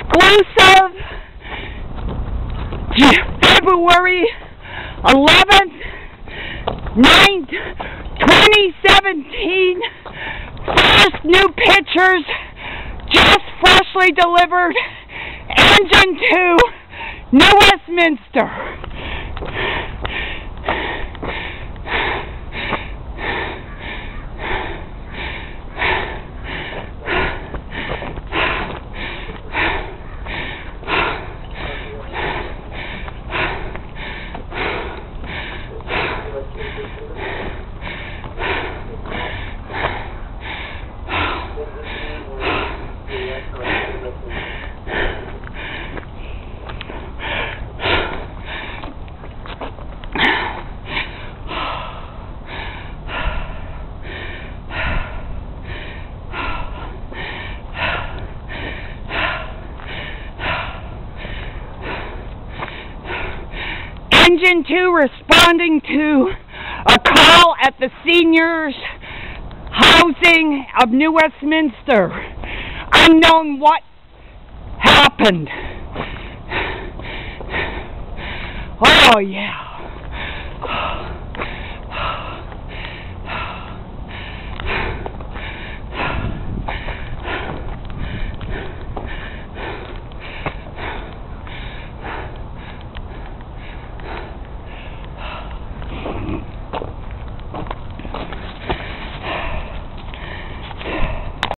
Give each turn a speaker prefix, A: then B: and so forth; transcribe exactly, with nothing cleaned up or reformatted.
A: exclusive February eleventh, ninth, twenty seventeen. First new pictures just freshly delivered. Engine two, New Westminster. Engine two responding to a call at the seniors' housing of New Westminster. Unknown what happened. Oh yeah.